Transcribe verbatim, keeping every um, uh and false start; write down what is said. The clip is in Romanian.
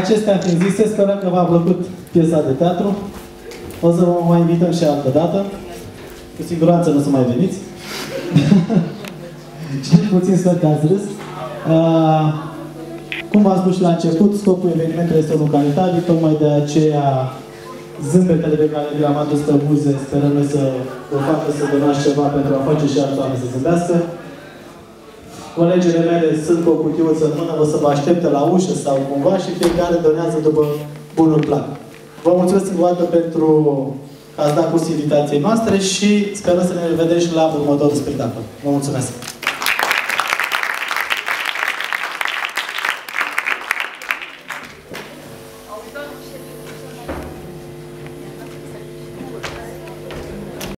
Acestea fiind zise, sperăm că v-a plăcut piesa de teatru. O să vă mai invităm și altă dată. Cu siguranță nu o să mai veniți. Cel puțin sper că ați râs. Uh, cum v-am spus și la început, scopul evenimentului este unul calitativ, tocmai de aceea zâmbetele pe care le-am adus pe buze, sperăm noi să vă facă să donați ceva pentru a face și alți oameni să zâmbească. Colegele mele sunt cu o cutiuță în mână, o să vă aștepte la ușă sau cumva și fiecare donează după bunul plan. Vă mulțumesc încă o dată pentru că ați dat curs invitației noastre și sperăm să ne vedem și la următorul spectacol. Vă mulțumesc! Auditor,